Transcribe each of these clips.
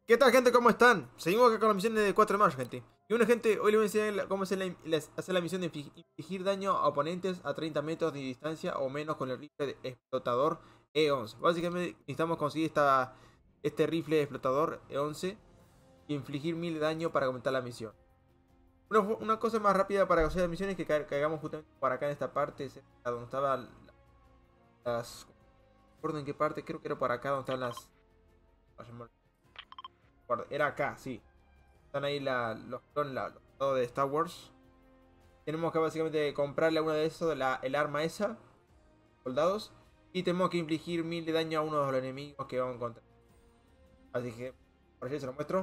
¿Qué tal, gente? ¿Cómo están? Seguimos acá con la misión de 4 de mayo, gente. Y bueno, gente, hoy les voy a enseñar cómo hacer la misión de infligir daño a oponentes a 30 metros de distancia o menos con el rifle de explotador E11. Básicamente necesitamos conseguir este rifle de explotador E11 y infligir 1000 de daño para completar la misión. Una cosa más rápida para hacer la misión es que caigamos justamente por acá en esta parte, cerca donde estaban las... No recuerdo en qué parte, creo que era por acá donde están las... Era acá, sí. Están ahí los soldados de Star Wars. Tenemos que básicamente comprarle a uno de esos el arma esa, soldados. Y tenemos que infligir 1000 de daño a uno de los enemigos que vamos a encontrar. Así que, por allí se lo muestro.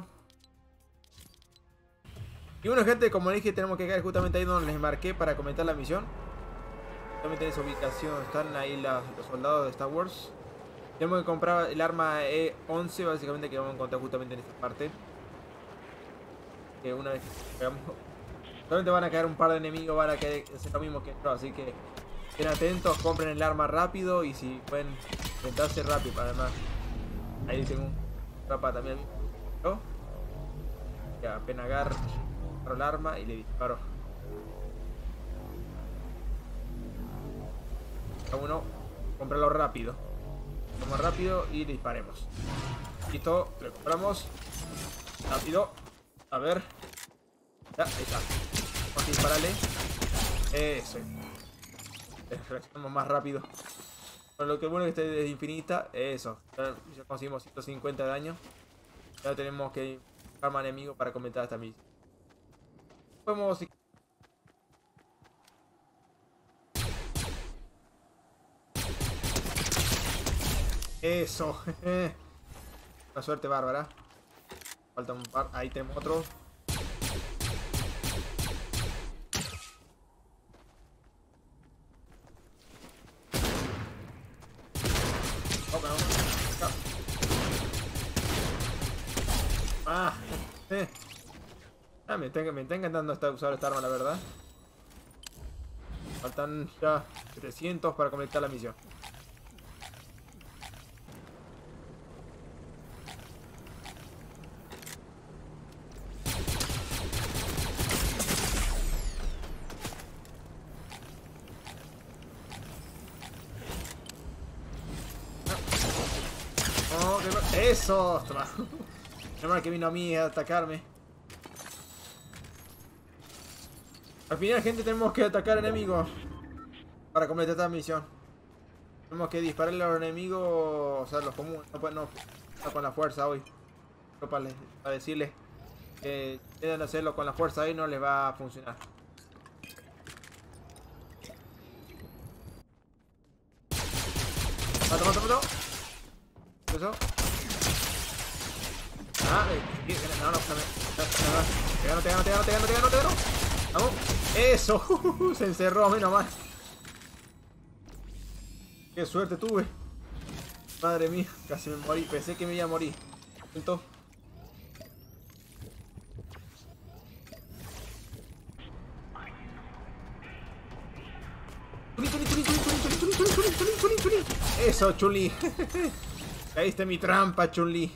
Y bueno, gente, como dije, tenemos que caer justamente ahí donde les marqué para comentar la misión. Justamente en esa ubicación están ahí los soldados de Star Wars. Tenemos que comprar el arma E11, básicamente, que vamos a encontrar justamente en esta parte. Que una vez que llegamos, solamente van a caer un par de enemigos, van a hacer lo mismo que yo. Así que estén atentos, compren el arma rápido y si pueden intentarse rápido. Además, ahí tengo un trapa también. ¿No? Ya apenas agarro el arma y le disparo. Cada uno, comprarlo rápido. Vamos rápido y le disparemos. Listo, lo compramos. Rápido. A ver. Ya, ahí está. Vamos a dispararle. Eso. Reaccionamos más rápido. Con lo que bueno que esté desde infinita. Eso. Ya conseguimos 150 de daño. Ya tenemos que buscar más enemigos para completar esta misión. Podemos... Eso. Una suerte bárbara. Falta un par. Ahí tenemos otro. Me está encantando usar esta arma, la verdad. Faltan ya 700 para completar la misión. Oh, ¡eso! Toma. No mal que vino a mí a atacarme. Al final, gente, tenemos que atacar enemigos para completar esta misión. Tenemos que dispararle a los enemigos, o sea, los comunes, no con la fuerza hoy. Para decirles que deben hacerlo con la fuerza hoy, no les va a funcionar. Mata. Eso. No, te gano. Vamos. Eso. Se encerró, menos mal. Qué suerte tuve. Madre mía, casi me morí. Pensé que me iba a morir. Entonces... Eso, Chun-Li. Caíste en mi trampa, Chun-Li.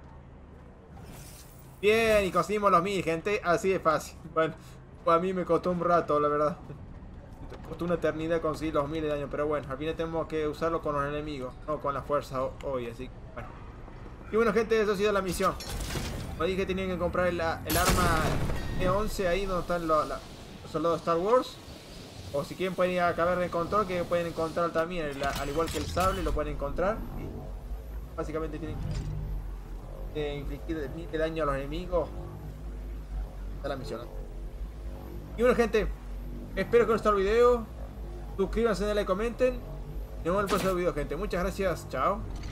Bien, y conseguimos los 1000, gente. Así de fácil. Bueno, pues a mí me costó un rato, la verdad. Me costó una eternidad conseguir los 1000 de daño. Pero bueno, al final tenemos que usarlo con los enemigos, no con la fuerza hoy. Así que bueno. Y bueno, gente, eso ha sido la misión. Como dije, tenían que comprar el arma E11 ahí donde están los soldados de Star Wars. O si quieren pueden ir a Caverna de Control, que pueden encontrar también, al igual que el sable, lo pueden encontrar. Y básicamente tienen que infligir 1000 de daño a los enemigos. Esta es la misión. Y bueno, gente, espero que os guste el video. Suscríbanse, denle like, comenten. Nos vemos en el próximo video, gente. Muchas gracias, chao.